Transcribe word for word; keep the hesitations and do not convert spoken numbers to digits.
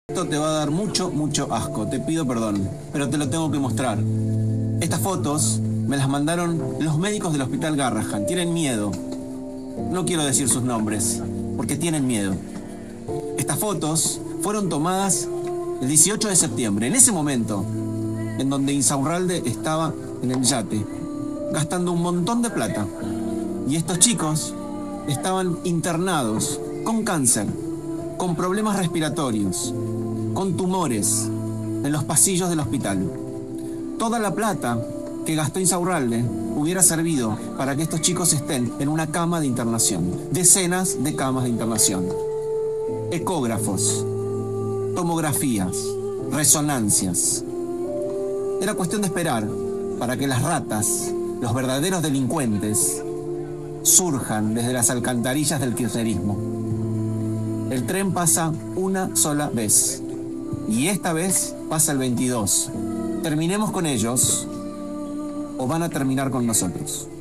Esto te va a dar mucho, mucho asco, te pido perdón, pero te lo tengo que mostrar. Estas fotos me las mandaron los médicos del Hospital Garrahan, tienen miedo. No quiero decir sus nombres, porque tienen miedo. Estas fotos fueron tomadas el dieciocho de septiembre, en ese momento, en donde Insaurralde estaba en el yate, gastando un montón de plata. Y estos chicos estaban internados con cáncer, con problemas respiratorios, con tumores en los pasillos del hospital. Toda la plata que gastó Insaurralde hubiera servido para que estos chicos estén en una cama de internación. Decenas de camas de internación. Ecógrafos, tomografías, resonancias. Era cuestión de esperar para que las ratas, los verdaderos delincuentes, surjan desde las alcantarillas del kirchnerismo. El tren pasa una sola vez. Y esta vez pasa el veintidós. Terminemos con ellos o van a terminar con nosotros.